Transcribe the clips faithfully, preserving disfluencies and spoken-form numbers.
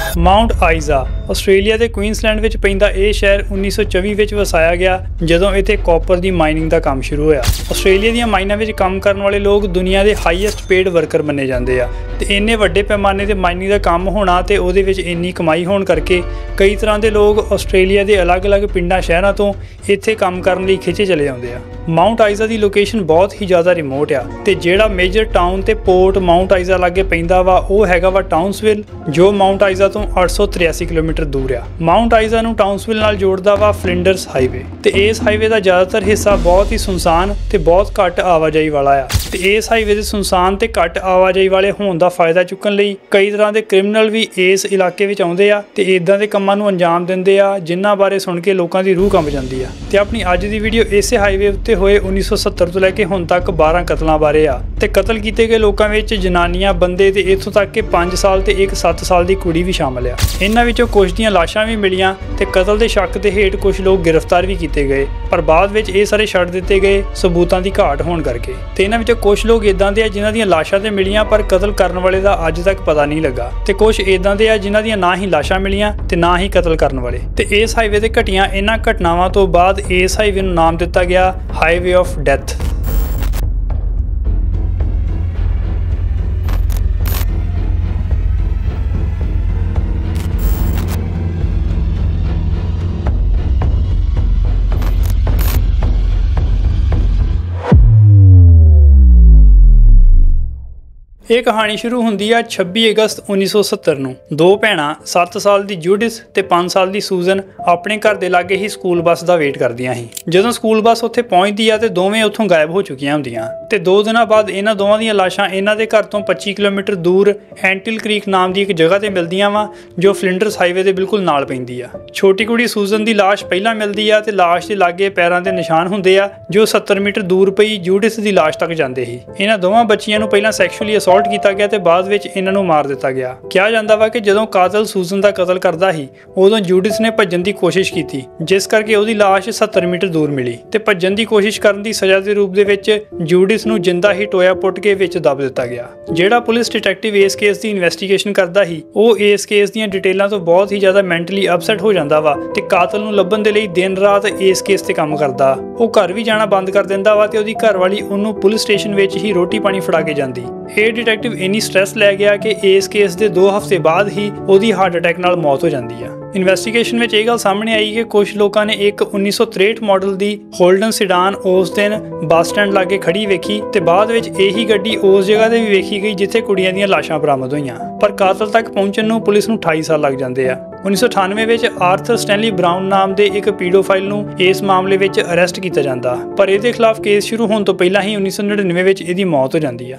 Mount ਆਈਜ਼ਾ Australia ਦੇ ਕੁਈਨਸਲੈਂਡ ਵਿੱਚ ਪੈਂਦਾ ਇਹ ਸ਼ਹਿਰ ਉੱਨੀ ਸੌ ਚੌਵੀ ਵਿੱਚ ਵਸਾਇਆ ਗਿਆ ਜਦੋਂ ਇੱਥੇ ਕਾਪਰ ਦੀ ਮਾਈਨਿੰਗ ਦਾ ਕੰਮ ਸ਼ੁਰੂ ਹੋਇਆ। ਆਸਟ੍ਰੇਲੀਆ ਦੀਆਂ ਮਾਈਨਾਂ ਵਿੱਚ ਕੰਮ ਕਰਨ ਵਾਲੇ ਲੋਕ ਦੁਨੀਆ ਦੇ ਹਾਈਐਸਟ ਪੇਡ ਵਰਕਰ ਮੰਨੇ ਜਾਂਦੇ ਆ ਤੇ ਇੰਨੇ ਵੱਡੇ ਪੈਮਾਨੇ ਤੇ ਮਾਈਨਿੰਗ ਦਾ ਕੰਮ ਹੋਣਾ ਤੇ ਉਹਦੇ ਵਿੱਚ ਇੰਨੀ ਕਮਾਈ ਹੋਣ ਕਰਕੇ ਕਈ ਤਰ੍ਹਾਂ ਦੇ ਲੋਕ ਆਸਟ੍ਰੇਲੀਆ ਦੇ ਅਲੱਗ-ਅਲੱਗ ਪਿੰਡਾਂ ਸ਼ਹਿਰਾਂ ਤੋਂ ਇੱਥੇ ਕੰਮ ਕਰਨ ਲਈ ਖਿੱਚੇ ਚਲੇ ਆਉਂਦੇ ਆ। ਮਾਊਂਟ ਆਈਜ਼ਾ ਦੀ ਲੋਕੇਸ਼ਨ ਬਹੁਤ ਹੀ ਜ਼ਿਆਦਾ ਰਿਮੋਟ ਆ ਤੇ ਜਿਹੜਾ ਮੇਜਰ ਟਾਊਨ ਤੇ ਪੋਰਟ ਮਾਊਂਟ ਆਈਜ਼ਾ ਲਾਗੇ ਪੈਂਦਾ ਵਾ ਉਹ ਹੈਗਾ ਵਾ ਟਾਊਨਸਵਿਲ, ਜੋ ਮਾਊਂਟ ਆਈਜ਼ਾ ਤੋਂ ਅੱਠ ਸੌ ਤਰਿਆਸੀ ਕਿਲੋਮੀਟਰ ਦੂਰ ਆ। ਮਾਊਂਟ ਆਈਜ਼ਾ ਨੂੰ ਟਾਊਨਸਵਿਲ ਨਾਲ ਜੋੜਦਾ ਵਾ ਫਲਿੰਡਰਸ ਹਾਈਵੇ ਤੇ ਇਸ ਹਾਈਵੇ ਦਾ ਜ਼ਿਆਦਾਤਰ ਹਿੱਸਾ ਬਹੁਤ ਹੀ ਸੁਨਸਾਨ ਤੇ ਬਹੁਤ ਘੱਟ ਆਵਾਜਾਈ ਵਾਲਾ ਆ ਤੇ ਇਸ ਹਾਈਵੇ ਦੇ ਸੁਨਸਾਨ ਤੇ ਘੱਟ ਆਵਾਜਾਈ ਵਾਲੇ ਹੋਣ ਦਾ ਫਾਇਦਾ ਚੁੱਕਣ ਲਈ ਕਈ ਤਰ੍ਹਾਂ ਦੇ ਕ੍ਰਿਮੀਨਲ ਵੀ ਇਸ ਇਲਾਕੇ ਵਿੱਚ ਆਉਂਦੇ ਆ ਤੇ ਇਦਾਂ ਦੇ ਕੰਮਾਂ ਨੂੰ ਅੰਜਾਮ ਦਿੰਦੇ ਆ ਜਿਨ੍ਹਾਂ ਬਾਰੇ ਸੁਣ ਕੇ ਲੋਕਾਂ ਦੀ ਰੂਹ ਕੰਬ ਜਾਂਦੀ ਆ। ਤੇ ਆਪਣੀ ਅੱਜ ਦੀ ਵੀਡੀਓ ਇਸੇ ਹਾਈਵੇ ਉੱਤੇ ਹੋਏ ਉੱਨੀ ਸੌ ਸੱਤਰ ਤੋਂ ਲੈ ਕੇ ਹੁਣ ਤੱਕ ਬਾਰਾਂ ਕਤਲਾਂ ਬਾਰੇ ਆ ਤੇ ਕਤਲ ਕੀਤੇ ਗਏ ਲੋਕਾਂ ਵਿੱਚ ਜਨਾਨੀਆਂ, ਬੰਦੇ ਤੇ ਇੱਥੋਂ ਤੱਕ ਕਿ ਪੰਜ ਸਾਲ ਤੇ ਇੱਕ ਸੱਤ ਸਾਲ ਦੀ ਕੁੜੀ ਵੀ ਸ਼ਾਮਲ ਆ। ਇਹਨਾਂ ਵਿੱਚੋਂ ਕੁਝ ਦੀਆਂ ਲਾਸ਼ਾਂ ਵੀ ਮਿਲੀਆਂ ਤੇ ਕਤਲ ਦੇ ਸ਼ੱਕ ਦੇ ਹੇਠ ਕੁਝ ਲੋਕ ਗ੍ਰਿਫਤਾਰ ਵੀ ਕੀਤੇ ਗਏ, ਪਰ ਬਾਅਦ ਵਿੱਚ ਇਹ ਸਾਰੇ ਛੱਡ ਦਿੱਤੇ ਗਏ ਸਬੂਤਾਂ ਦੀ ਘਾਟ ਹੋਣ ਕਰਕੇ। ਤੇ ਇਹਨਾਂ ਵਿੱਚੋਂ ਕੁਝ ਲੋਕ ਇਦਾਂ ਦੇ ਆ ਜਿਨ੍ਹਾਂ ਦੀਆਂ ਲਾਸ਼ਾਂ ਤੇ ਮਿਲੀਆਂ ਪਰ ਕਤਲ ਕਰਨ ਵਾਲੇ ਦਾ ਅੱਜ ਤੱਕ ਪਤਾ ਨਹੀਂ ਲੱਗਾ ਤੇ ਕੁਝ ਇਦਾਂ ਦੇ ਆ ਜਿਨ੍ਹਾਂ ਦੀਆਂ ਨਾ ਹੀ ਲਾਸ਼ਾਂ ਮਿਲੀਆਂ ਤੇ ਨਾ ਹੀ ਕਤਲ ਕਰਨ ਵਾਲੇ। ਤੇ ਇਸ ਹਾਈਵੇ ਤੇ ਘਟੀਆਂ ਇਹਨਾਂ ਘਟਨਾਵਾਂ ਤੋਂ ਬਾਅਦ ਇਸ ਹਾਈਵੇ ਨੂੰ ਨਾਮ ਦਿੱਤਾ ਗਿਆ ਹਾਈਵੇ ਆਫ ਡੈਥ। ਇਹ ਕਹਾਣੀ ਸ਼ੁਰੂ ਹੁੰਦੀ ਆ ਛੱਬੀ ਅਗਸਤ ਉੱਨੀ ਸੌ ਸੱਤਰ ਨੂੰ। ਦੋ ਭੈਣਾਂ ਸੱਤ ਸਾਲ ਦੀ ਜੂਡਿਸ ਤੇ ਪੰਜ ਸਾਲ ਦੀ ਸੂਜ਼ਨ ਆਪਣੇ ਘਰ ਦੇ ਲਾਗੇ ਹੀ ਸਕੂਲ ਬੱਸ ਦਾ ਵੇਟ ਕਰਦੀਆਂ ਸੀ। ਜਦੋਂ ਸਕੂਲ ਬੱਸ ਉੱਥੇ ਪਹੁੰਚਦੀ ਆ ਤੇ ਦੋਵੇਂ ਉੱਥੋਂ ਗਾਇਬ ਹੋ ਚੁੱਕੀਆਂ ਹੁੰਦੀਆਂ ਤੇ ਦੋ ਦਿਨਾਂ ਬਾਅਦ ਇਹਨਾਂ ਦੋਵਾਂ ਦੀਆਂ ਲਾਸ਼ਾਂ ਇਹਨਾਂ ਦੇ ਘਰ ਤੋਂ ਪੱਚੀ ਕਿਲੋਮੀਟਰ ਦੂਰ ਐਂਟਿਲ ਕ੍ਰੀਕ ਨਾਮ ਦੀ ਇੱਕ ਜਗ੍ਹਾ ਤੇ ਮਿਲਦੀਆਂ ਵਾ ਜੋ ਫਲਿੰਡਰਸ ਹਾਈਵੇ ਦੇ ਬਿਲਕੁਲ ਨਾਲ ਪੈਂਦੀ ਆ। ਛੋਟੀ ਕੁੜੀ ਸੂਜ਼ਨ ਦੀ ਲਾਸ਼ ਪਹਿਲਾਂ ਮਿਲਦੀ ਆ ਤੇ ਲਾਸ਼ ਦੇ ਲਾਗੇ ਪੈਰਾਂ ਦੇ ਨਿਸ਼ਾਨ ਹੁੰਦੇ ਆ ਜੋ ਸੱਤਰ ਮੀਟਰ ਦੂਰ ਪਈ ਜੂਡਿਸ ਦੀ ਲਾਸ਼ ਤੱਕ ਜਾਂਦੇ ਸੀ। ਇਹਨਾਂ ਦੋਵਾਂ ਬੱਚੀਆਂ ਨੂੰ ਪਹਿਲਾਂ ਸੈਕਸ਼ੂਅਲੀ ਅਸੌਲਟ ਕੀਤਾ ਗਿਆ ਤੇ ਬਾਅਦ ਵਿੱਚ ਇਹਨਾਂ ਨੂੰ ਮਾਰ ਦਿੱਤਾ ਗਿਆ। ਕਿਹਾ ਜਾਂਦਾ ਵਾ ਕਿ ਜਦੋਂ ਕਾਤਲ ਸੂਜ਼ਨ ਦਾ ਕਤਲ ਕਰਦਾ ਸੀ ਉਦੋਂ ਜੂਡਿਸ ਨੇ ਭੱਜਣ ਦੀ ਕੋਸ਼ਿਸ਼ ਕੀਤੀ ਜਿਸ ਕਰਕੇ ਉਹਦੀ ਲਾਸ਼ ਸੱਤਰ ਮੀਟਰ ਦੂਰ ਮਿਲੀ ਤੇ ਭੱਜਣ ਦੀ ਕੋਸ਼ਿਸ਼ ਕਰਨ ਦੀ ਸਜ਼ਾ ਦੇ ਰੂਪ ਦੇ ਵਿੱਚ ਜੂਡਿਸ ਨੂੰ ਜਿੰਦਾ ਹੀ ਟੋਇਆ ਪੁੱਟ ਕੇ ਵਿੱਚ ਦੱਬ ਦਿੱਤਾ ਗਿਆ। ਜਿਹੜਾ ਪੁਲਿਸ ਡਿਟੈਕਟਿਵ ਇਸ ਕੇਸ ਦੀ ਇਨਵੈਸਟੀਗੇਸ਼ਨ ਕਰਦਾ ਸੀ ਉਹ ਇਸ ਕੇਸ ਦੀਆਂ ਡਿਟੇਲਾਂ ਤੋਂ ਬਹੁਤ ਹੀ ਜ਼ਿਆਦਾ ਮੈਂਟਲੀ ਅਪਸੈਟ ਹੋ ਜਾਂਦਾ ਵਾ ਤੇ ਕਾਤਲ ਨੂੰ ਲੱਭਣ ਦੇ ਲਈ ਦਿਨ ਰਾਤ ਇਸ ਕੇਸ ਤੇ ਕੰਮ ਕਰਦਾ। ਉਹ ਘਰ ਵੀ ਜਾਣਾ ਬੰਦ ਕਰ ਦਿੰਦਾ ਵਾ ਤੇ ਉਹਦੀ ਘਰਵਾਲੀ ਉਹਨੂੰ ਪੁਲਿਸ ਸਟੇਸ਼ਨ ਵਿੱਚ ਹੀ ਰੋਟੀ ਪਾਣੀ ਫੜਾ ਕੇ ਜਾਂਦੀ। ਇਹ ਡਿਟੈਕਟਿਵ ਇੰਨੀ ਸਟ੍ਰੈਸ ਲੈ ਗਿਆ ਕਿ ਇਸ ਕੇਸ ਦੇ ਦੋ ਹਫ਼ਤੇ ਬਾਅਦ ਹੀ ਉਹਦੀ ਹਾਰਟ ਅਟੈਕ ਨਾਲ ਮੌਤ ਹੋ ਜਾਂਦੀ ਆ। ਇਨਵੈਸਟੀਗੇਸ਼ਨ ਵਿੱਚ ਇਹ ਗੱਲ ਸਾਹਮਣੇ ਆਈ ਕਿ ਕੁਝ ਲੋਕਾਂ ਨੇ ਇੱਕ ਉੱਨੀ ਸੌ ਤਰੇਹਠ ਮਾਡਲ ਦੀ ਹੋਲਡਨ ਸਿਡਾਨ ਉਸ ਦਿਨ ਬੱਸ ਸਟੈਂਡ ਲਾਗੇ ਖੜੀ ਵੇਖੀ ਤੇ ਬਾਅਦ ਵਿੱਚ ਇਹੀ ਗੱਡੀ ਉਸ ਜਗ੍ਹਾ ਤੇ ਵੀ ਵੇਖੀ ਗਈ ਜਿੱਥੇ ਕੁੜੀਆਂ ਦੀਆਂ ਲਾਸ਼ਾਂ ਬਰਾਮਦ ਹੋਈਆਂ, ਪਰ ਕਾਤਲ ਤੱਕ ਪਹੁੰਚਣ ਨੂੰ ਪੁਲਿਸ ਨੂੰ ਅਠਾਈ ਸਾਲ ਲੱਗ ਜਾਂਦੇ ਆ। ਉੱਨੀ ਸੌ ਅਠਾਨਵੇਂ ਵਿੱਚ ਆਰਥਰ ਸਟੈਨਲੀ ਬਰਾਊਨ ਨਾਮ ਦੇ ਇੱਕ ਪੀਡੋਫਾਈਲ ਨੂੰ ਇਸ ਮਾਮਲੇ ਵਿੱਚ ਅਰੈਸਟ ਕੀਤਾ ਜਾਂਦਾ, ਪਰ ਇਹਦੇ ਖਿਲਾਫ ਕੇਸ ਸ਼ੁਰੂ ਹੋਣ ਤੋਂ ਪਹਿਲਾਂ ਹੀ ਉੱਨੀ ਸੌ ਨੜਿਨਵੇਂ ਵਿੱਚ ਇਹਦੀ ਮੌਤ ਹੋ ਜਾਂਦੀ ਆ।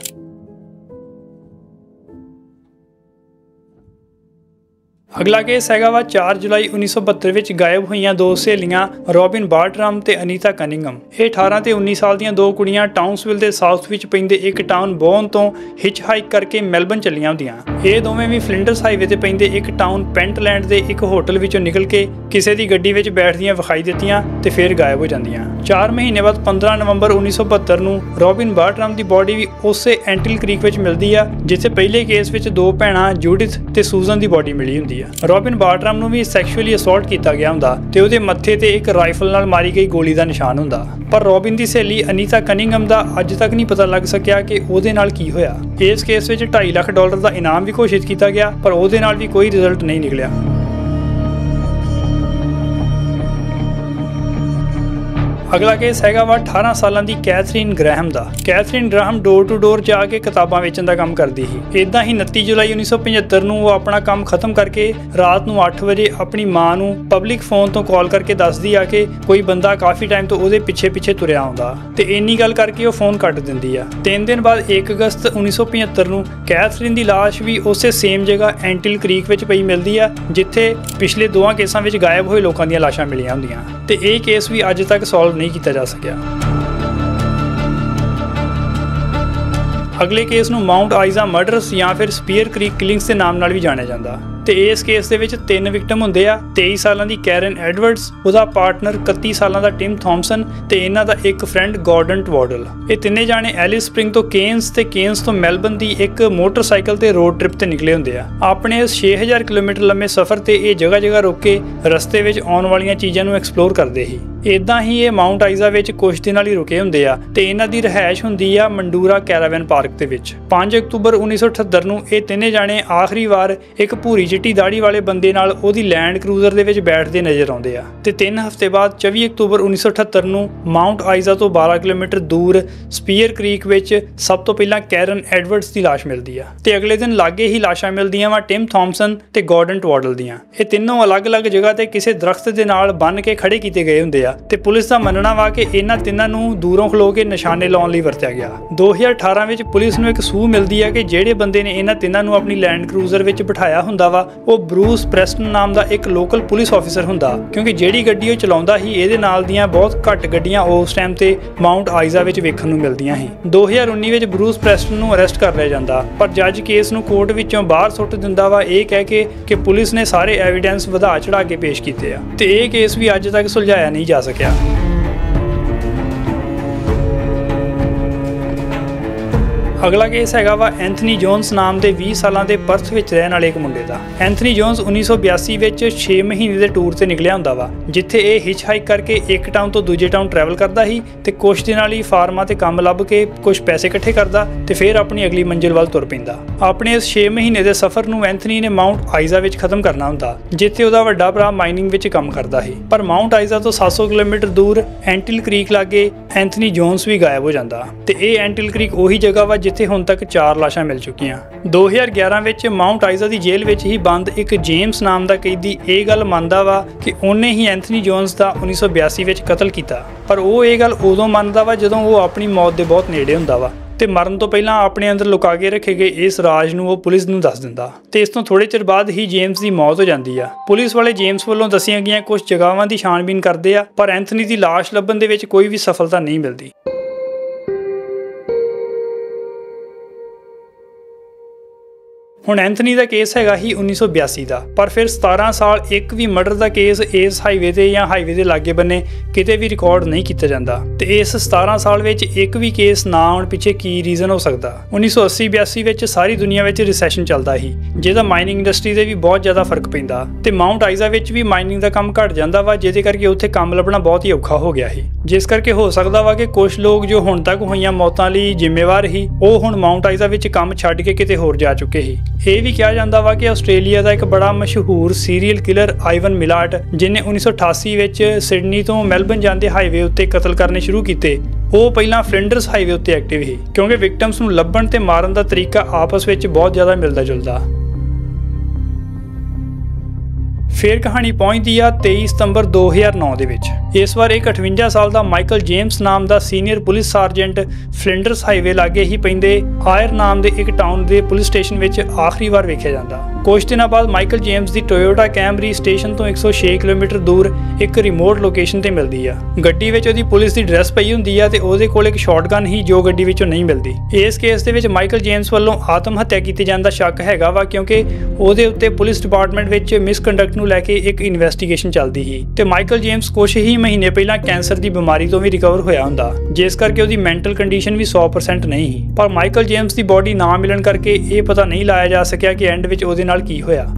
ਅਗਲਾ ਕੇਸ ਹੈਗਾ ਵਾ ਚਾਰ ਜੁਲਾਈ ਉੱਨੀ ਸੌ ਬਹੱਤਰ ਵਿੱਚ ਗਾਇਬ ਹੋਈਆਂ ਦੋ ਸਹੇਲੀਆਂ ਰੋਬਿਨ ਬਾਰਟਰਾਮ ਤੇ ਅਨੀਤਾ ਕਨਿੰਗਮ। ਇਹ ਅਠਾਰਾਂ ਤੇ ਉੱਨੀ ਸਾਲ ਦੀਆਂ ਦੋ ਕੁੜੀਆਂ ਟਾਊਨਸਵਿਲ ਦੇ ਸਾਊਥ ਵਿੱਚ ਪੈਂਦੇ ਇੱਕ ਟਾਊਨ ਬੋਨ ਤੋਂ ਹਿਚ ਹਾਈਕ ਕਰਕੇ ਮੈਲਬਨ ਚੱਲੀਆਂ ਹੁੰਦੀਆਂ। ਇਹ ਦੋਵੇਂ ਵੀ ਫਲਿੰਡਰਸ ਹਾਈਵੇ ਤੇ ਪੈਂਦੇ ਇੱਕ ਟਾਊਨ ਪੈਂਟਲੈਂਡ ਦੇ ਇੱਕ ਹੋਟਲ ਵਿੱਚੋਂ ਨਿਕਲ ਕੇ ਕਿਸੇ ਦੀ ਗੱਡੀ ਵਿੱਚ ਬੈਠਦੀਆਂ ਵਿਖਾਈ ਦਿੱਤੀਆਂ ਤੇ ਫਿਰ ਗਾਇਬ ਹੋ ਜਾਂਦੀਆਂ। ਚਾਰ ਮਹੀਨੇ ਬਾਅਦ ਪੰਦਰਾਂ ਨਵੰਬਰ ਉੱਨੀ ਸੌ ਬਹੱਤਰ ਨੂੰ ਰੋਬਿਨ ਬਾਰਟਰਾਮ ਦੀ ਬੋਡੀ ਵੀ ਉਸੇ ਐਂਟਿਲ ਕ੍ਰੀਕ ਵਿੱਚ ਮਿਲਦੀ ਆ ਜਿੱਥੇ ਪਹਿਲੇ ਕੇਸ ਵਿੱਚ ਦੋ ਭੈਣਾਂ ਜੂਡਿਥ ਤੇ ਸੂਜ਼ਨ ਦੀ ਬੋਡੀ ਮਿਲੀ ਹੁੰਦੀ ਆ। ਰੋਬਿਨ ਬਾਰਟਰਾਮ ਨੂੰ ਵੀ ਸੈਕਸ਼ੂਅਲੀ ਅਸੌਲਟ ਕੀਤਾ ਗਿਆ ਹੁੰਦਾ ਤੇ ਉਹਦੇ ਮੱਥੇ ਤੇ ਇੱਕ ਰਾਈਫਲ ਨਾਲ ਮਾਰੀ ਗਈ ਗੋਲੀ ਦਾ ਨਿਸ਼ਾਨ ਹੁੰਦਾ, ਪਰ ਰੋਬਿਨ ਦੀ ਸਹੇਲੀ ਅਨੀਤਾ ਕਨਿੰਗਮ ਦਾ ਅੱਜ ਤੱਕ ਨਹੀਂ ਪਤਾ ਲੱਗ ਸਕਿਆ ਕਿ ਉਹਦੇ ਨਾਲ ਕੀ ਹੋਇਆ। ਇਸ ਕੇਸ ਵਿੱਚ ਢਾਈ ਲੱਖ ਡਾਲਰ ਦਾ ਇਨਾਮ ਵੀ ਘੋਸ਼ਿਤ ਕੀਤਾ ਗਿਆ ਪਰ ਉਹਦੇ ਨਾਲ ਵੀ ਕੋਈ ਰਿਜ਼ਲਟ ਨਹੀਂ ਨਿਕਲਿਆ। ਅਗਲਾ ਕੇਸ ਹੈਗਾ ਵਾ ਅਠਾਰਾਂ ਸਾਲਾਂ ਦੀ ਕੈਥਰੀਨ ਗ੍ਰੈਹਮ ਦਾ। Catherine Graham door to door ਜਾ ਕੇ ਕਿਤਾਬਾਂ ਵੇਚਣ ਦਾ ਕੰਮ ਕਰਦੀ ਸੀ। ਇਦਾਂ ਹੀ ਉਨੱਤੀ ਜੁਲਾਈ ਉੱਨੀ ਸੌ ਪਝੱਤਰ ਨੂੰ ਉਹ ਆਪਣਾ ਕੰਮ ਖਤਮ ਕਰਕੇ ਰਾਤ ਨੂੰ ਅੱਠ ਵਜੇ ਆਪਣੀ ਮਾਂ ਨੂੰ ਪਬਲਿਕ ਫੋਨ ਤੋਂ ਕਾਲ ਕਰਕੇ ਦੱਸਦੀ ਆ ਕਿ ਕੋਈ ਬੰਦਾ ਕਾਫੀ ਟਾਈਮ ਤੋਂ ਉਹਦੇ ਪਿੱਛੇ ਪਿੱਛੇ ਤੁਰਿਆ ਆਉਂਦਾ ਤੇ ਇੰਨੀ ਗੱਲ ਕਰਕੇ ਉਹ ਫੋਨ ਕੱਟ ਦਿੰਦੀ ਆ। ਤਿੰਨ ਦਿਨ ਬਾਅਦ ਇੱਕ ਅਗਸਤ ਉੱਨੀ ਸੌ ਪਝੱਤਰ ਨੂੰ ਕੈਥਰੀਨ ਦੀ ਲਾਸ਼ ਵੀ ਉਸੇ ਸੇਮ ਜਗ੍ਹਾ ਐਂਟਿਲ ਕ੍ਰੀਕ ਵਿੱਚ ਪਈ ਮਿਲਦੀ ਆ ਜਿੱਥੇ ਪਿਛਲੇ ਦੋਵਾਂ ਕੇਸਾਂ ਵਿੱਚ ਗਾਇਬ ਹੋਏ ਲੋਕਾਂ ਦੀਆਂ ਲਾਸ਼ਾਂ ਮਿਲੀਆਂ ਹੁੰਦੀਆਂ ਤੇ ਇਹ ਕੇਸ ਵੀ ਅੱਜ ਤੱਕ ਸੋਲਵ ਨਹੀਂ ਕੀਤਾ ਜਾ ਸਕਿਆ। ਅਗਲੇ ਕੇਸ ਨੂੰ ਮਾਊਂਟ ਆਈਜ਼ਾ ਮਰਡਰਸ ਜਾਂ ਫਿਰ ਸਪੀਅਰ ਕ੍ਰੀਕ ਕਿਲਿੰਗਸ ਦੇ ਨਾਮ ਨਾਲ ਵੀ ਜਾਣਿਆ ਜਾਂਦਾ ਤੇ ਤੇ ਇਸ ਕੇਸ ਦੇ ਵਿੱਚ ਤਿੰਨ ਵਿਕਟਮ ਹੁੰਦੇ ਆ। ਤੇਈ ਸਾਲਾਂ ਦੀ ਕੈਰਨ ਐਡਵਰਡਸ, ਉਹਦਾ ਪਾਰਟਨਰ ਇਕੱਤੀ ਸਾਲਾਂ ਦਾ ਟਿਮ ਥੌਮਸਨ ਤੇ ਇਹਨਾਂ ਦਾ ਇੱਕ ਫਰੈਂਡ ਗਾਰਡਨ ਟਵਾਡਲ। ਇਹ ਤਿੰਨੇ ਜਾਣੇ ਐਲਿਸ ਸਪ੍ਰਿੰਗ ਤੋਂ ਕੇਨਸ ਤੇ ਕੇਨਸ ਤੋਂ ਮੈਲਬਨ ਦੀ ਇੱਕ ਮੋਟਰਸਾਈਕਲ ਤੇ ਰੋਡ ਟ੍ਰਿਪ ਤੇ ਨਿਕਲੇ ਹੁੰਦੇ ਆ। ਆਪਣੇ ਇਸ ਛੇ ਹਜ਼ਾਰ ਕਿਲੋਮੀਟਰ ਲੰਮੇ ਸਫ਼ਰ ਤੇ ਇਹ ਜਗ੍ਹਾ ਜਗ੍ਹਾ ਰੁਕ ਕੇ ਰਸਤੇ ਵਿੱਚ ਆਉਣ ਵਾਲੀਆਂ ਚੀਜ਼ਾਂ ਨੂੰ ਐਕਸਪਲੋਰ ਕਰਦੇ ਸੀ। ਇਦਾਂ ਹੀ ਇਹ ਮਾਊਂਟ ਆਈਜ਼ਾ ਵਿੱਚ ਕੁਝ ਦਿਨਾਂ ਲਈ ਰੁਕੇ ਹੁੰਦੇ ਆ ਤੇ ਇਹਨਾਂ ਦੀ ਰਿਹਾਇਸ਼ ਹੁੰਦੀ ਆ ਮੰਡੂਰਾ ਕੈਰਾਵਨ ਪਾਰਕ ਦੇ ਵਿੱਚ। ਪੰਜ ਅਕਤੂਬਰ ਉੱਨੀ ਸੌ ਅਠੱਤਰ ਨੂੰ ਇਹ ਤਿੰਨੇ ਜਾਣੇ ਆਖਰੀ ਵਾਰ ਇੱਕ ਭੂਰੀ ਚਿੱਟੀ ਦਾੜੀ ਵਾਲੇ ਬੰਦੇ ਨਾਲ ਉਹਦੀ ਲੈਂਡ ਕਰੂਜ਼ਰ ਦੇ ਵਿੱਚ ਬੈਠਦੇ ਨਜ਼ਰ ਆਉਂਦੇ ਆ ਤੇ ਤਿੰਨ ਹਫ਼ਤੇ ਬਾਅਦ ਚੌਵੀ ਅਕਤੂਬਰ ਉੱਨੀ ਸੌ ਅਠੱਤਰ ਨੂੰ ਮਾਊਂਟ ਆਈਜ਼ਾ ਤੋਂ ਬਾਰਾਂ ਕਿਲੋਮੀਟਰ ਦੂਰ ਸਪੀਅਰ ਕ੍ਰੀਕ ਵਿੱਚ ਸਭ ਤੋਂ ਪਹਿਲਾਂ ਕੈਰਨ ਐਡਵਰਡਸ ਦੀ ਲਾਸ਼ ਮਿਲਦੀ ਆ ਤੇ ਅਗਲੇ ਦਿਨ ਲਾਗੇ ਹੀ ਲਾਸ਼ਾਂ ਮਿਲਦੀਆਂ ਵਾ ਟਿਮ ਥੌਮਸਨ ਤੇ ਗਾਰਡਨ ਟਵਾਡਲ ਦੀਆਂ। ਇਹ ਤਿੰਨੋਂ ਅਲੱਗ-ਅਲੱਗ ਜਗ੍ਹਾ ਤੇ ਕਿਸੇ ਦਰਖਤ ਦੇ ਨਾਲ ਬੰਨ੍ਹ ਕੇ ਖੜੇ ਕੀਤੇ ਗਏ ਹੁੰਦੇ ਆ ਤੇ ਪੁਲਿਸ ਦਾ ਮੰਨਣਾ ਵਾ ਕਿ ਇਹਨਾਂ ਤਿੰਨਾਂ ਨੂੰ ਦੂਰੋਂ ਖਲੋ ਕੇ ਨਿਸ਼ਾਨੇ ਲਾਉਣ ਲਈ ਵਰਤਿਆ ਗਿਆ। ਦੋ ਹਜ਼ਾਰ ਅਠਾਰਾਂ ਵਿੱਚ ਪੁਲਿਸ ਨੂੰ ਇੱਕ ਸੂਹ ਮਿਲਦੀ ਹੈ ਕਿ ਜਿਹੜੇ ਬੰਦੇ ਨੇ ਇਹਨਾਂ ਤਿੰਨਾਂ ਨੂੰ ਆਪਣੀ ਲੈਂਡ ਕਰੂਜ਼ਰ ਵਿੱਚ ਬਿਠਾਇਆ ਹੁੰਦਾ ਵਾ ਉਹ ਬਰੂਸ ਪ੍ਰੈਸਟਨ ਨਾਮ ਦਾ ਇੱਕ ਲੋਕਲ ਪੁਲਿਸ ਆਫੀਸਰ ਹੁੰਦਾ, ਕਿਉਂਕਿ ਜਿਹੜੀ ਗੱਡੀ ਉਹ ਚਲਾਉਂਦਾ ਸੀ ਇਹਦੇ ਨਾਲ ਦੀਆਂ ਬਹੁਤ ਘੱਟ ਗੱਡੀਆਂ ਉਸ ਟਾਈਮ ਤੇ ਮਾਊਂਟ ਆਈਜ਼ਾ ਵਿੱਚ ਵੇਖਣ ਨੂੰ ਮਿਲਦੀਆਂ ਸੀ। ਦੋ ਹਜ਼ਾਰ ਉੱਨੀ ਵਿੱਚ ਬਰੂਸ ਪ੍ਰੈਸਟਨ ਨੂੰ ਅਰੈਸਟ ਕਰ ਲਿਆ ਜਾਂਦਾ, ਪਰ ਜੱਜ ਕੇਸ ਨੂੰ ਕੋਰਟ ਵਿੱਚੋਂ ਬਾਹਰ ਸੁੱਟ ਦਿੰਦਾ ਵਾ ਇਹ ਕਹਿ ਕੇ ਕਿ ਪੁਲਿਸ ਨੇ ਸਾਰੇ ਐਵੀਡੈਂਸ ਵਧਾ ਚੜਾ ਕੇ ਪੇਸ਼ ਕੀਤੇ ਆ ਤੇ ਇਹ ਕੇਸ ਵੀ ਅੱਜ ਤੱਕ ਸੁਲਝਾਇਆ ਨਹੀਂ ਜਾ ਸਕਿਆ। ਅਗਲਾ ਕੇਸ ਹੈਗਾ ਵਾ ਐਂਥਨੀ ਜੋਨਸ ਨਾਮ ਦੇ ਵੀਹ ਸਾਲਾਂ ਦੇ ਪਰਥ ਵਿੱਚ ਰਹਿਣ ਵਾਲੇ ਇੱਕ ਮੁੰਡੇ ਦਾ। ਐਂਥਨੀ ਜੋਨਸ ਉੱਨੀ ਸੌ ਬਿਆਸੀ ਵਿੱਚ ਛੇ ਮਹੀਨੇ ਦੇ ਟੂਰ ਤੇ ਨਿਕਲਿਆ ਹੁੰਦਾ ਵਾ, ਜਿੱਥੇ ਇਹ ਹਿਚ ਹਾਈਕ ਕਰਕੇ ਇੱਕ ਟਾਊਨ ਤੋਂ ਦੂਜੇ ਟਾਊਨ ਟਰੈਵਲ ਕਰਦਾ ਸੀ ਤੇ ਕੁਝ ਦਿਨਾਂ ਲਈ ਫਾਰਮਾਂ ਤੇ ਕੰਮ ਲੱਭ ਕੇ ਕੁਝ ਪੈਸੇ ਇਕੱਠੇ ਕਰਦਾ ਤੇ ਫਿਰ ਆਪਣੀ ਅਗਲੀ ਮੰਜ਼ਿਲ ਵੱਲ ਤੁਰ ਪੈਂਦਾ। ਆਪਣੇ ਇਸ ਛੇ ਮਹੀਨੇ ਦੇ ਸਫ਼ਰ ਨੂੰ ਐਂਥਨੀ ਨੇ ਮਾਊਂਟ ਆਈਜ਼ਾ ਵਿੱਚ ਖਤਮ ਕਰਨਾ ਹੁੰਦਾ, ਜਿੱਥੇ ਉਹਦਾ ਵੱਡਾ ਭਰਾ ਮਾਈਨਿੰਗ ਵਿੱਚ ਕੰਮ ਕਰਦਾ ਸੀ। ਪਰ ਮਾਊਂਟ ਆਈਜ਼ਾ ਤੋਂ ਸੱਤ ਸੌ ਕਿਲੋਮੀਟਰ ਦੂਰ ਐਂਟਿਲ ਕ੍ਰੀਕ ਲਾਗੇ ਐਂਥਨੀ ਜੋਨਸ ਵੀ ਗਾਇਬ ਹੋ ਜਾਂਦਾ ਤੇ ਇਹ ਐਂਟਿਲ ਕ੍ਰੀਕ ਉਹੀ ਜਗ੍ਹਾ ਵਾ ਜਿੱਥੇ ਹੁਣ ਤੱਕ ਚਾਰ ਲਾਸ਼ਾਂ ਮਿਲ ਚੁੱਕੀਆਂ। ਦੋ ਹਜ਼ਾਰ ਗਿਆਰਾਂ ਵਿੱਚ ਮਾਊਂਟ ਆਈਜ਼ਾ ਦੀ ਜੇਲ੍ਹ ਵਿੱਚ ਹੀ ਬੰਦ ਇੱਕ ਜੇਮਸ ਨਾਮ ਦਾ ਕੈਦੀ ਇਹ ਗੱਲ ਮੰਨਦਾ ਵਾ ਕਿ ਉਹਨੇ ਹੀ ਐਂਥਨੀ ਜੋਨਸ ਦਾ ਉੱਨੀ ਸੌ ਬਿਆਸੀ ਵਿੱਚ ਕਤਲ ਕੀਤਾ, ਪਰ ਉਹ ਇਹ ਗੱਲ ਉਦੋਂ ਮੰਨਦਾ ਵਾ ਜਦੋਂ ਉਹ ਆਪਣੀ ਮੌਤ ਦੇ ਬਹੁਤ ਨੇੜੇ ਹੁੰਦਾ ਵਾ ਤੇ ਮਰਨ ਤੋਂ ਪਹਿਲਾਂ ਆਪਣੇ ਅੰਦਰ ਲੁਕਾ ਕੇ ਰੱਖੇ ਗਏ ਇਸ ਰਾਜ ਨੂੰ ਉਹ ਪੁਲਿਸ ਨੂੰ ਦੱਸ ਦਿੰਦਾ ਤੇ ਇਸ ਤੋਂ ਥੋੜੇ ਚਿਰ ਬਾਅਦ ਹੀ ਜੇਮਸ ਦੀ ਮੌਤ ਹੋ ਜਾਂਦੀ ਆ। ਪੁਲਿਸ ਵਾਲੇ ਜੇਮਸ ਵੱਲੋਂ ਦੱਸੀਆਂ ਗਈਆਂ ਕੁਝ ਜਗ੍ਹਾਵਾਂ ਦੀ ਛਾਣਬੀਨ ਕਰਦੇ ਆ, ਪਰ ਐਂਥਨੀ ਦੀ ਲਾਸ਼ ਲੱਭਣ ਦੇ ਵਿੱਚ ਕੋਈ ਵੀ ਸਫਲਤਾ ਨਹੀਂ ਮਿਲਦੀ। ਹੁਣ ਐਂਥਨੀ ਦਾ ਕੇਸ ਹੈਗਾ ਹੀ ਉੱਨੀ ਸੌ ਬਿਆਸੀ ਦਾ, ਪਰ ਫਿਰ ਸਤਾਰਾਂ ਸਾਲ ਇੱਕ ਵੀ ਮਰਡਰ ਦਾ ਕੇਸ ਇਸ ਹਾਈਵੇ ਤੇ ਜਾਂ ਹਾਈਵੇ ਦੇ ਲਾਗੇ ਬੰਨੇ ਕਿਤੇ ਵੀ ਰਿਕਾਰਡ ਨਹੀਂ ਕੀਤਾ ਜਾਂਦਾ ਤੇ ਇਸ ਸਤਾਰਾਂ ਸਾਲ ਵਿੱਚ ਇੱਕ ਵੀ ਕੇਸ ਨਾ ਆਉਣ ਪਿੱਛੇ ਕੀ ਰੀਜ਼ਨ ਹੋ ਸਕਦਾ। ਉੱਨੀ ਸੌ ਅੱਸੀ ਬਿਆਸੀ ਵਿੱਚ ਸਾਰੀ ਦੁਨੀਆ ਵਿੱਚ ਰਿਸੈਸ਼ਨ ਚੱਲਦਾ ਸੀ, ਜਿਹਦਾ ਮਾਈਨਿੰਗ ਇੰਡਸਟਰੀ ਤੇ ਵੀ ਬਹੁਤ ਜ਼ਿਆਦਾ ਫਰਕ ਪੈਂਦਾ ਤੇ ਮਾਊਂਟ ਆਈਜ਼ਾ ਵਿੱਚ ਵੀ ਮਾਈਨਿੰਗ ਦਾ ਕੰਮ ਘਟ ਜਾਂਦਾ ਵਾ, ਜਿਹਦੇ ਕਰਕੇ ਉੱਥੇ ਕੰਮ ਲੱਭਣਾ ਬਹੁਤ ਹੀ ਔਖਾ ਹੋ ਗਿਆ ਸੀ। ਜਿਸ ਕਰਕੇ ਹੋ ਸਕਦਾ ਵਾ ਕਿ ਕੁਝ ਲੋਕ ਜੋ ਹੁਣ ਤੱਕ ਹੋਈਆਂ ਮੌਤਾਂ ਲਈ ਜ਼ਿੰਮੇਵਾਰ ਸੀ ਉਹ ਹੁਣ ਮਾਊਂਟ ਆਈਜ਼ਾ ਵਿੱਚ ਕੰਮ ਛੱਡ ਕੇ ਕਿਤੇ ਹੋਰ ਜਾ ਚੁੱਕੇ ਸੀ। ਇਹ ਵੀ ਕਿਹਾ ਜਾਂਦਾ ਵਾ ਕਿ ਆਸਟ੍ਰੇਲੀਆ ਦਾ ਇੱਕ ਬੜਾ ਮਸ਼ਹੂਰ ਸੀਰੀਅਲ ਕਿਲਰ ਆਈਵਨ ਮਿਲਾਟ, ਜਿਹਨੇ ਉੱਨੀ ਸੌ ਅਠਾਸੀ ਵਿੱਚ ਸਿਡਨੀ ਤੋਂ ਮੈਲਬਨ ਜਾਂਦੇ ਹਾਈਵੇ ਉੱਤੇ ਕਤਲ ਕਰਨੇ ਸ਼ੁਰੂ ਕੀਤੇ, ਉਹ ਪਹਿਲਾਂ ਫਲਿੰਡਰਸ ਹਾਈਵੇ ਉੱਤੇ ਐਕਟਿਵ ਸੀ, ਕਿਉਂਕਿ ਵਿਕਟਮਸ ਨੂੰ ਲੱਭਣ ਤੇ ਮਾਰਨ ਦਾ ਤਰੀਕਾ ਆਪਸ ਵਿੱਚ ਬਹੁਤ ਜ਼ਿਆਦਾ ਮਿਲਦਾ ਜੁਲਦਾ। ਫਿਰ ਕਹਾਣੀ ਪਹੁੰਚਦੀ ਆ ਤੇਈ ਸਤੰਬਰ ਦੋ ਹਜ਼ਾਰ ਨੌ ਦੇ ਵਿੱਚ। ਇਸ ਵਾਰ ਇੱਕ ਅਠਵੰਜਾ ਸਾਲ ਦਾ ਮਾਈਕਲ ਜੇਮਸ ਨਾਮ ਦਾ senior police sergeant Flinders Highway ਲਾਗੇ ਹੀ ਪੈਂਦੇ ਆਇਰ ਨਾਮ ਦੇ ਇੱਕ ਟਾਊਨ ਦੇ ਪੁਲਿਸ ਸਟੇਸ਼ਨ ਵਿੱਚ ਆਖਰੀ ਵਾਰ ਵੇਖਿਆ ਜਾਂਦਾ। ਕੁਝ ਦਿਨਾਂ ਬਾਅਦ ਮਾਈਕਲ ਜੇਮਸ ਦੀ ਟੋਯੋਟਾ ਕੈਮਰੀ ਸਟੇਸ਼ਨ ਤੋਂ ਇੱਕ ਸੌ ਛੇ ਕਿਲੋਮੀਟਰ ਦੂਰ ਇੱਕ ਰਿਮੋਟ ਲੋਕੇਸ਼ਨ ਤੇ ਮਿਲਦੀ ਆ। ਗੱਡੀ ਵਿੱਚ ਉਹਦੀ ਪੁਲਿਸ ਦੀ ਡਰੈਸ ਪਈ ਹੁੰਦੀ ਆ ਤੇ ਉਹਦੇ ਕੋਲ ਇੱਕ ਸ਼ਾਟਗਨ ਹੀ ਜੋ ਗੱਡੀ ਵਿੱਚੋਂ ਨਹੀਂ ਮਿਲਦੀ। ਇਸ ਕੇਸ ਦੇ ਵਿੱਚ ਮਾਈਕਲ ਜੇਮਸ ਵੱਲੋਂ ਆਤਮ ਹੱਤਿਆ ਕੀਤੀ ਜਾਣ ਦਾ ਸ਼ੱਕ ਹੈਗਾ ਵਾ, ਕਿਉਂਕਿ ਉਹਦੇ ਉੱਤੇ ਪੁਲਿਸ ਡਿਪਾਰਟਮੈਂਟ ਵਿੱਚ ਮਿਸਕੰਡਕਟ ਨੂੰ ਲੈ ਕੇ ਇੱਕ ਇਨਵੈਸਟੀਗੇਸ਼ਨ ਚੱਲਦੀ ਸੀ ਤੇ ਮਾਈਕਲ ਜੇਮਸ ਕੁਝ ਹੀ ਮਹੀਨੇ ਪਹਿਲਾਂ ਕੈਂਸਰ ਦੀ ਬਿਮਾਰੀ ਤੋਂ ਵੀ ਰਿਕਵਰ ਹੋਇਆ ਹੁੰਦਾ, ਜਿਸ ਕਰਕੇ ਉਹਦੀ ਮੈਂਟਲ ਕੰਡੀਸ਼ਨ ਵੀ ਸੌ ਪਰਸੈਂਟ ਨਹੀਂ ਸੀ। ਪਰ ਮਾਈਕਲ ਜੇਮਸ ਦੀ ਬੋਡੀ ਨਾ ਮਿਲਣ ਕਰਕੇ ਇਹ ਪਤਾ ਨਹੀਂ ਲਾਇਆ ਜਾ ਸਕਿਆ ਕਿ ਐਂਡ ਵਿੱਚ ਉਹਦੇ ਨਾਲ ਕੀ ਹੋਇਆ।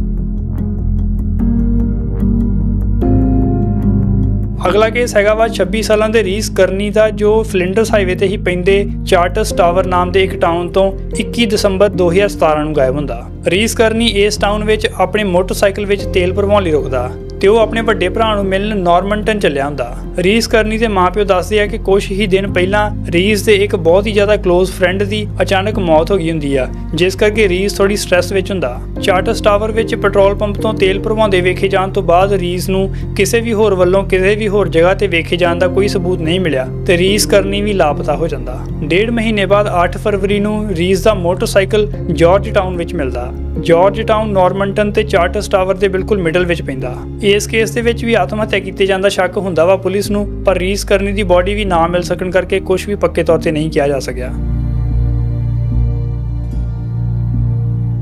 ਅਗਲਾ ਕੇਸ ਹੈਗਾ ਵਾ ਛੱਬੀ ਸਾਲਾਂ ਦੇ ਰੀਸ ਕਰਨੀ ਦਾ, ਜੋ ਫਲਿੰਡਰਸ ਹਾਈਵੇ ਤੇ ਹੀ ਪੈਂਦੇ ਚਾਰਟਸ ਟਾਵਰ ਨਾਮ ਦੇ ਇੱਕ ਟਾਊਨ ਤੋਂ ਇੱਕੀ ਦਸੰਬਰ ਦੋ ਹਜ਼ਾਰ ਸਤਾਰਾਂ ਨੂੰ ਗਾਇਬ ਹੁੰਦਾ। ਰੀਸ ਕਰਨੀ ਇਸ ਟਾਊਨ ਵਿੱਚ ਆਪਣੇ ਮੋਟਰਸਾਈਕਲ ਵਿੱਚ ਤੇਲ ਭਰਵਾਉਣ ਲਈ ਰੁਕਦਾ ਤੇ ਉਹ ਆਪਣੇ ਵੱਡੇ ਭਰਾ ਨੂੰ ਮਿਲਣ ਨਾਰਮਨਟਨ ਚੱਲਿਆ ਹੁੰਦਾ। ਰੀਸ ਕਰਨੀ ਦੇ ਮਾਪਿਓ ਦੱਸਦੇ ਆ ਕਿ ਕੁਝ ਹੀ ਦਿਨ ਪਹਿਲਾਂ ਰੀਸ ਦੇ ਇੱਕ ਬਹੁਤ ਹੀ ਜ਼ਿਆਦਾ ਕਲੋਜ਼ ਫਰੈਂਡ ਦੀ ਅਚਾਨਕ ਮੌਤ ਹੋ ਗਈ ਹੁੰਦੀ ਆ, ਜਿਸ ਕਰਕੇ ਰੀਸ ਥੋੜੀ ਸਟ੍ਰੈਸ ਵਿੱਚ ਹੁੰਦਾ। ਚਾਰਟਸ ਟਾਵਰ ਵਿੱਚ ਪੈਟਰੋਲ ਪੰਪ ਤੋਂ ਤੇਲ ਭਰਵਾਉਂਦੇ ਵੇਖੇ ਜਾਣ ਤੋਂ ਬਾਅਦ ਰੀਸ ਨੂੰ ਕਿਸੇ ਵੀ ਹੋਰ ਵੱਲੋਂ ਕਿਸੇ ਵੀ ਹੋਰ ਜਗ੍ਹਾ ਤੇ ਵੇਖੇ ਜਾਣ ਦਾ ਕੋਈ ਸਬੂਤ ਨਹੀਂ ਮਿਲਿਆ ਤੇ ਰੀਸ ਕਰਨੀ ਵੀ ਲਾਪਤਾ ਹੋ ਜਾਂਦਾ। ਡੇਢ ਮਹੀਨੇ ਬਾਅਦ ਅੱਠ ਫਰਵਰੀ ਨੂੰ ਰੀਸ ਦਾ ਮੋਟਰਸਾਈਕਲ ਜਾਰਜ ਟਾਊਨ ਵਿੱਚ ਮਿਲਦਾ। ਜਾਰਜ ਟਾਊਨ ਨਾਰਮਨਟਨ ਤੇ ਚਾਰਟਸ ਟਾਵਰ ਦੇ ਬਿਲਕੁਲ ਮਿਡਲ ਵਿੱਚ ਪੈਂਦਾ। ਇਸ ਕੇਸ ਦੇ ਵਿੱਚ ਵੀ ਆਤਮ ਹੱਤਿਆ ਕੀਤੇ ਜਾਣ ਦਾ ਸ਼ੱਕ ਹੁੰਦਾ ਵਾ ਪੁਲਿਸ ਨੂੰ, ਪਰ ਰੀਸ ਕਰਨੀ ਦੀ ਬੋਡੀ ਵੀ ਨਾ ਮਿਲ ਸਕਣ ਕਰਕੇ ਕੁਝ ਵੀ ਪੱਕੇ ਤੌਰ ਤੇ ਨਹੀਂ ਕਿਹਾ ਜਾ ਸਕਿਆ।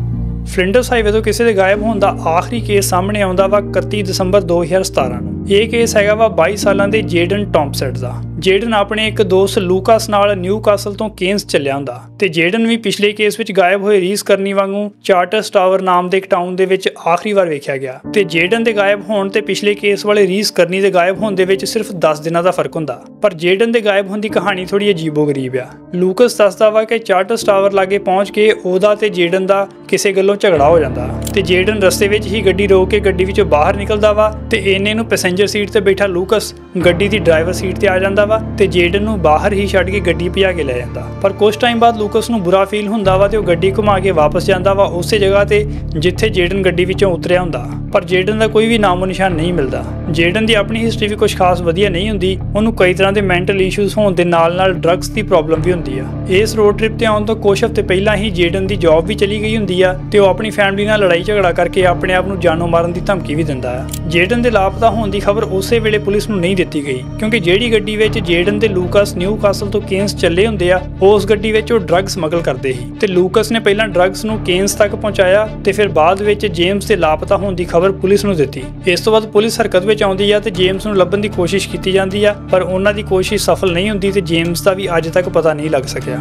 ਫਲਿੰਡਰਸ ਹਾਈਵੇ ਤੋਂ ਕਿਸੇ ਦੇ ਗਾਇਬ ਹੋਣ ਦਾ ਆਖਰੀ ਕੇਸ ਸਾਹਮਣੇ ਆਉਂਦਾ ਵਾ ਇਕੱਤੀ ਦਸੰਬਰ ਦੋ ਹਜ਼ਾਰ ਸਤਾਰਾਂ ਨੂੰ। ਇਹ ਕੇਸ ਹੈਗਾ ਵਾ ਬਾਈ ਸਾਲਾਂ ਦੇ ਜੇਡਨ ਟੌਮਸਨ ਦਾ। ਜੇਡਨ ਆਪਣੇ ਇੱਕ ਦੋਸਤ ਲੂਕਾਸ ਨਾਲ ਨਿਊਕਾਸਲ ਤੋਂ ਕੇਨਸ ਚੱਲਿਆ ਹੁੰਦਾ ਤੇ ਜੇਡਨ ਵੀ ਪਿਛਲੇ ਕੇਸ ਵਿੱਚ ਗਾਇਬ ਹੋਏ ਰੀਸ ਕਰਨੀ ਵਾਂਗੂ ਚਾਰਟਰਸ ਟਾਵਰ ਨਾਮ ਦੇ ਇੱਕ ਟਾਊਨ ਦੇ ਵਿੱਚ ਆਖਰੀ ਵਾਰ ਵੇਖਿਆ ਗਿਆ ਤੇ ਜੇਡਨ ਦੇ ਗਾਇਬ ਹੋਣ ਤੇ ਪਿਛਲੇ ਕੇਸ ਵਾਲੇ ਰੀਸ ਕਰਨੀ ਦੇ ਗਾਇਬ ਹੋਣ ਦੇ ਵਿੱਚ ਸਿਰਫ ਦਸ ਦਿਨਾਂ ਦਾ ਫਰਕ ਹੁੰਦਾ। ਪਰ ਜੇਡਨ ਦੇ ਗਾਇਬ ਹੋਣ ਦੀ ਕਹਾਣੀ ਥੋੜੀ ਅਜੀਬੋ-ਗਰੀਬ ਆ। ਲੂਕਾਸ ਦੱਸਦਾ ਵਾ ਕਿ ਚਾਰਟਰਸ ਟਾਵਰ ਲਾਗੇ ਪਹੁੰਚ ਕੇ ਉਹਦਾ ਤੇ ਜੇਡਨ ਦਾ ਕਿਸੇ ਗੱਲੋਂ ਝਗੜਾ ਹੋ ਜਾਂਦਾ ਤੇ ਜੇਡਨ ਰਸਤੇ ਵਿੱਚ ਹੀ ਗੱਡੀ ਰੋਕ ਕੇ ਗੱਡੀ ਵਿੱਚੋਂ ਬਾਹਰ ਨਿਕਲਦਾ ਵਾ ਤੇ ਇਹਨੇ ਨੂੰ ਪੈਸੇਂਜਰ ਸੀਟ ਤੇ ਬੈਠਾ ਲੂਕਾਸ ਗੱਡੀ ਦੀ ਡਰਾਈਵਰ ਸੀਟ ਤੇ ਆ ਜਾਂਦਾ ਵਾ ਤੇ ਜੇਡਨ ਨੂੰ ਬਾਹਰ ਹੀ ਛੱਡ ਕੇ ਗੱਡੀ ਭਜਾ ਕੇ ਲੈ ਜਾਂਦਾ। ਪਰ ਕੁਝ ਟਾਈਮ ਬਾਅਦ ਲੂਕਾਸ ਨੂੰ ਬੁਰਾ ਫੀਲ ਹੁੰਦਾ ਵਾ ਤੇ ਉਹ ਗੱਡੀ ਘੁਮਾ ਕੇ ਵਾਪਸ ਜਾਂਦਾ ਵਾ ਉਸੇ ਜਗ੍ਹਾ ਤੇ ਜਿੱਥੇ ਜੇਡਨ ਗੱਡੀ ਵਿੱਚੋਂ ਉਤਰਿਆ ਹੁੰਦਾ। ਪਰ ਜੇਡਨ ਦਾ ਕੋਈ ਵੀ ਨਾਮੋ ਨਿਸ਼ਾਨ ਨਹੀਂ ਮਿਲਦਾ। ਜੇਡਨ ਦੀ ਆਪਣੀ ਹਿਸਟਰੀ ਵੀ ਕੁਝ ਖਾਸ ਵਧੀਆ ਨਹੀਂ ਹੁੰਦੀ। ਉਹਨੂੰ ਕਈ ਤਰ੍ਹਾਂ ਦੇ ਮੈਂਟਲ ਇਸ਼ੂਜ਼ ਹੋਣ ਦੇ ਨਾਲ ਨਾਲ ਡਰੱਗਸ ਦੀ ਪ੍ਰੋਬਲਮ ਵੀ ਹੁੰਦੀ ਆ। ਇਸ ਰੋਡ ਟ੍ਰਿਪ ਤੇ ਆਉਣ ਤੋਂ ਕੁਝ ਹਫ਼ਤੇ ਪਹਿਲਾਂ ਹੀ ਜੇਡਨ ਦੀ ਜੌਬ ਵੀ ਚਲੀ ਗਈ ਹੁੰਦੀ ਆ ਤੇ ਉਹ ਆਪਣੀ ਫੈਮਿਲੀ ਨਾਲ ਲੜਾਈ ਝਗੜਾ ਕਰਕੇ ਆਪਣੇ ਆਪ ਨੂੰ ਜਾਨੋਂ ਮਾਰਨ ਦੀ ਧਮਕੀ ਵੀ ਦਿੰਦਾ ਆ। ਜੇਡਨ ਦੇ ਲਾਪਤਾ ਹੋਣ ਦੀ ਖਬਰ ਉਸੇ ਵੇਲੇ ਪੁਲਿਸ ਨੂੰ ਨਹੀਂ ਦਿੱਤੀ ਗਈ ਕਿਉਂਕਿ ਜਿਹੜੀ ਗੱਡੀ ਵਿੱਚ ਜੇਡਨ ਤੇ ਲੂਕਾਸ ਨਿਊਕਾਸਲ ਤੋਂ ਕੇਨਸ ਚੱਲੇ ਹੁੰਦੇ ਆ ਉਸ ਗੱਡੀ ਵਿੱਚ ਉਹ ਡਰੱਗ ਸਮਗਲ ਕਰਦੇ ਸੀ ਤੇ ਲੂਕਾਸ ਨੇ ਪਹਿਲਾਂ ਡਰੱਗਸ ਨੂੰ ਕੇਨਸ ਤੱਕ ਪਹੁੰਚਾਇਆ ਤੇ ਫਿਰ ਬਾਅਦ ਵਿੱਚ ਜੇਮਸ ਦੇ ਲਾਪਤਾ ਹੋਣ ਦੀ ਖਬਰ ਪੁਲਿਸ ਨੂੰ ਦਿੱਤੀ। ਇਸ ਤੋਂ ਬਾਅਦ ਪੁਲਿਸ ਹਰਕਤ ਵਿੱਚ ਆਉਂਦੀ ਆ ਤੇ ਜੇਮਸ ਨੂੰ ਲੱਭਣ ਦੀ ਕੋਸ਼ਿਸ਼ ਕੀਤੀ ਜਾਂਦੀ ਆ ਪਰ ਉਹਨਾਂ ਦੀ ਕੋਸ਼ਿਸ਼ ਸਫਲ ਨਹੀਂ ਹੁੰਦੀ ਤੇ ਜੇਮਸ ਦਾ ਵੀ ਅੱਜ ਤੱਕ ਪਤਾ ਨਹੀਂ ਲੱਗ ਸਕਿਆ।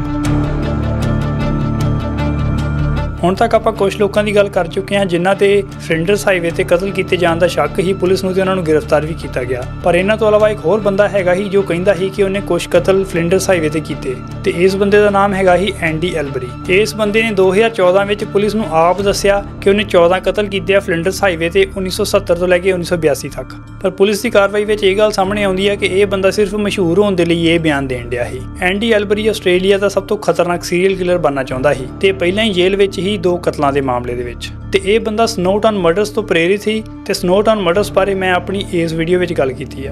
ਹੁਣ ਤੱਕ ਆਪਾਂ ਕੁਝ ਲੋਕਾਂ ਦੀ ਗੱਲ ਕਰ ਚੁੱਕੇ ਹਾਂ ਜਿਨ੍ਹਾਂ ਤੇ ਫਲਿੰਡਰਸ ਹਾਈਵੇ ਤੇ ਕਤਲ ਕੀਤੇ ਜਾਣ ਦਾ ਸ਼ੱਕ ਹੀ ਪੁਲਿਸ ਨੂੰ ਤੇ ਉਹਨਾਂ ਨੂੰ ਗ੍ਰਿਫਤਾਰ ਵੀ ਕੀਤਾ ਗਿਆ। ਪਰ ਇਹਨਾਂ ਤੋਂ ਇਲਾਵਾ ਇੱਕ ਹੋਰ ਬੰਦਾ ਹੈਗਾ ਹੀ ਜੋ ਕਹਿੰਦਾ ਸੀ ਕਿ ਉਹਨੇ ਕੁਝ ਕਤਲ ਫਲਿੰਡਰਸ ਹਾਈਵੇ ਤੇ ਕੀਤੇ ਤੇ ਇਸ ਬੰਦੇ ਦਾ ਨਾਮ ਹੈਗਾ ਹੀ ਐਂਡੀ ਐਲਬਰੀ। ਇਸ ਬੰਦੇ ਨੇ ਦੋ ਹਜ਼ਾਰ ਚੌਦਾਂ ਵਿੱਚ ਪੁਲਿਸ ਨੂੰ ਆਪ ਦੱਸਿਆ ਕਿ ਉਹਨੇ ਚੌਦਾਂ ਕਤਲ ਕੀਤੇ ਆ ਫਲਿੰਡਰਸ ਹਾਈਵੇ ਤੇ ਉੱਨੀ ਸੌ ਸੱਤਰ ਤੋਂ ਲੈ ਕੇ ਉੱਨੀ ਸੌ ਬਿਆਸੀ ਤੱਕ। ਪਰ ਪੁਲਿਸ ਦੀ ਕਾਰਵਾਈ ਵਿੱਚ ਇਹ ਗੱਲ ਸਾਹਮਣੇ ਆਉਂਦੀ ਹੈ ਕਿ ਇਹ ਬੰਦਾ ਸਿਰਫ ਮਸ਼ਹੂਰ ਹੋਣ ਦੇ ਲਈ ਇਹ ਬਿਆਨ ਦੇਣ ਡਿਆ ਸੀ। ਐਂਡੀ ਐਲਬਰੀ ਆਸਟ੍ਰੇਲੀਆ ਦਾ ਸਭ ਤੋਂ ਖਤਰਨਾਕ ਸੀਰੀਅਲ ਕਿਲਰ ਬਣਨਾ ਚਾਹੁੰਦਾ ਸੀ ਤੇ ਪਹਿਲਾਂ ਹੀ ਜੇਲ੍ਹ ਵਿੱਚ ਹੀ ਦੋ ਕਤਲਾਂ ਦੇ ਮਾਮਲੇ ਦੇ ਵਿੱਚ ਤੇ ਇਹ ਬੰਦਾ ਸਨੋਟਨ ਮਰਡਰਸ ਤੋਂ ਪ੍ਰੇਰਿਤ ਸੀ ਤੇ ਸਨੋਟਨ ਮਰਡਰਸ ਬਾਰੇ ਮੈਂ ਆਪਣੀ ਇਸ ਵੀਡੀਓ ਵਿੱਚ ਗੱਲ ਕੀਤੀ ਆ।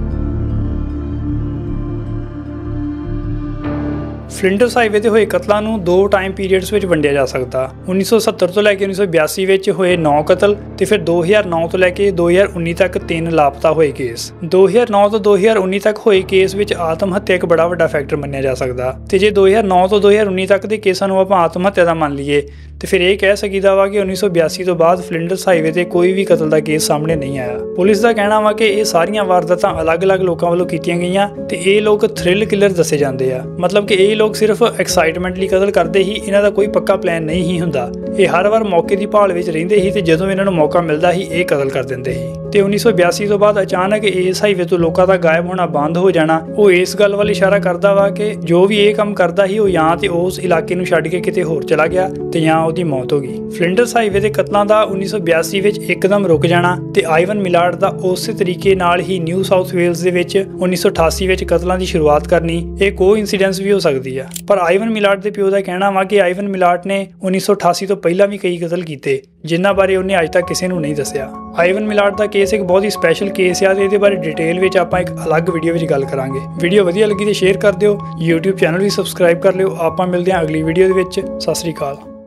ਫਲਿੰਡਰਸ ਹਾਈਵੇ ਤੇ ਹੋਏ ਕਤਲਾਂ ਨੂੰ ਦੋ ਟਾਈਮ ਪੀਰੀਅਡਸ ਵਿੱਚ ਵੰਡਿਆ ਜਾ ਸਕਦਾ। ਉੱਨੀ ਸੌ ਸੱਤਰ ਤੋਂ ਲੈ ਕੇ ਉੱਨੀ ਸੌ ਬਿਆਸੀ ਵਿੱਚ ਹੋਏ ਨੌ ਕਤਲ ਤੇ ਫਿਰ ਦੋ ਹਜ਼ਾਰ ਨੌ ਤੋਂ ਲੈ ਕੇ ਦੋ ਹਜ਼ਾਰ ਉੱਨੀ ਤੱਕ ਤਿੰਨ ਲਾਪਤਾ ਹੋਏ ਕੇਸ। ਦੋ ਹਜ਼ਾਰ ਨੌ ਤੋਂ ਦੋ ਹਜ਼ਾਰ ਉੱਨੀ ਤੱਕ ਹੋਏ ਕੇਸ ਵਿੱਚ ਆਤਮ ਹੱਤਿਆ ਇੱਕ ਬੜਾ ਵੱਡਾ ਫੈਕਟਰ ਮੰਨਿਆ ਜਾ ਸਕਦਾ ਤੇ ਜੇ ਦੋ ਹਜ਼ਾਰ ਨੌ ਤੋਂ ਦੋ ਹਜ਼ਾਰ ਉੱਨੀ ਤੱਕ ਦੇ ਕੇਸਾਂ ਨੂੰ ਆਪਾਂ ਆਤਮ ਹੱਤਿਆ ਦਾ ਮੰਨ ਲਈਏ ਤੇ ਫਿਰ ਇਹ ਕਹਿ ਸਕੀਦਾ ਵਾ ਕਿ ਉੱਨੀ ਸੌ ਬਿਆਸੀ ਤੋਂ ਬਾਅਦ ਫਲਿੰਡਰਸ ਹਾਈਵੇ ਤੇ ਕੋਈ ਵੀ ਕਤਲ ਦਾ ਕੇਸ ਸਾਹਮਣੇ ਨਹੀਂ ਆਇਆ। ਪੁਲਿਸ ਦਾ ਕਹਿਣਾ ਵਾ ਕਿ ਇਹ ਸਾਰੀਆਂ ਵਾਰਦਾਤਾਂ ਅਲੱਗ-ਅਲੱਗ ਲੋਕਾਂ ਵੱਲੋਂ ਕੀਤੀਆਂ ਗਈਆਂ ਤੇ ਇਹ ਲੋਕ ਥ੍ਰਿਲ ਕਿਲਰ ਦੱਸੇ ਜਾਂਦੇ ਆ। ਮਤਲਬ ਕਿ ਇਹ ਲੋਕ ਸਿਰਫ ਐਕਸਾਈਟਮੈਂਟ ਲਈ ਕਤਲ ਕਰਦੇ ਹੀ, ਇਹਨਾਂ ਦਾ ਕੋਈ ਪੱਕਾ ਪਲਾਨ ਨਹੀਂ ਹੀ ਹੁੰਦਾ। ਇਹ ਹਰ ਵਾਰ ਮੌਕੇ ਦੀ ਭਾਲ ਵਿੱਚ ਰਹਿੰਦੇ ਸੀ ਤੇ ਜਦੋਂ ਇਹਨਾਂ ਨੂੰ ਮੌਕਾ ਮਿਲਦਾ ਸੀ ਇਹ ਕਤਲ ਕਰ ਦਿੰਦੇ ਸੀ। ਤੇ ਉੱਨੀ ਸੌ ਬਿਆਸੀ ਤੋਂ ਬਾਅਦ ਅਚਾਨਕ ਇਸ ਹਾਈਵੇ ਤੋਂ ਲੋਕਾਂ ਦਾ ਗਾਇਬ ਹੋਣਾ ਬੰਦ ਹੋ ਜਾਣਾ ਉਹ ਇਸ ਗੱਲ ਵੱਲ ਇਸ਼ਾਰਾ ਕਰਦਾ ਵਾ ਕਿ ਜੋ ਵੀ ਇਹ ਕੰਮ ਕਰਦਾ ਸੀ ਉਹ ਜਾਂ ਤੇ ਉਸ ਇਲਾਕੇ ਨੂੰ ਛੱਡ ਕੇ ਕਿਤੇ ਹੋਰ ਚਲਾ ਗਿਆ ਤੇ ਜਾਂ ਉਹਦੀ ਮੌਤ ਹੋ ਗਈ। ਫਲਿੰਡਰਸ ਹਾਈਵੇ ਦੇ ਕਤਲਾਂ ਦਾ ਉੱਨੀ ਸੌ ਬਿਆਸੀ ਵਿੱਚ ਇੱਕਦਮ ਰੁਕ ਜਾਣਾ ਤੇ ਆਈਵਨ ਮਿਲਾਰਡ ਦਾ ਉਸੇ ਤਰੀਕੇ ਨਾਲ ਹੀ ਨਿਊ ਸਾਊਥ ਵੇਲਸ ਦੇ ਵਿੱਚ ਉੱਨੀ ਸੌ ਅਠਾਸੀ ਵਿੱਚ ਕਤਲਾਂ ਦੀ ਸ਼ੁਰੂਆਤ ਕਰਨੀ ਇਹ ਕੋਇਨਸੀਡੈਂਸ ਵੀ ਹੋ ਸਕਦੀ ਆ। ਪਰ ਆਈਵਨ ਮਿਲਾਰਡ ਦੇ ਪਿਓ ਦਾ ਕਹਿਣਾ ਵਾ ਕਿ ਆਈਵਨ ਮਿਲਾਰਡ ਨੇ ਉੱਨੀ ਸੌ ਅਠਾਸੀ ਤੋਂ ਪਹਿਲਾਂ ਵੀ ਕਈ ਕਤਲ ਕੀਤੇ ਜਿਨ੍ਹਾਂ ਬਾਰੇ ਉਹਨੇ ਅੱਜ ਤੱਕ ਕਿਸੇ ਨੂੰ ਨਹੀਂ ਦੱਸਿਆ। ਆਈਵਨ ਮਿਲਾਰਡ ਦਾ ਕੇਸ ਇੱਕ ਬਹੁਤ ਹੀ ਸਪੈਸ਼ਲ ਕੇਸ ਆ ਤੇ ਇਹਦੇ ਬਾਰੇ ਡਿਟੇਲ ਵਿੱਚ ਆਪਾਂ ਇੱਕ ਅਲੱਗ ਵੀਡੀਓ ਵਿੱਚ ਗੱਲ ਕਰਾਂਗੇ। ਵੀਡੀਓ ਵਧੀਆ ਲੱਗੀ ਤੇ ਸ਼ੇਅਰ ਕਰ ਦਿਓ। YouTube ਚੈਨਲ ਵੀ ਸਬਸਕ੍ਰਾਈਬ ਕਰ ਲਿਓ। ਆਪਾਂ ਮਿਲਦੇ ਹਾਂ ਅਗਲੀ ਵੀਡੀਓ ਦੇ ਵਿੱਚ। ਸਤਿ ਸ੍ਰੀ ਅਕਾਲ।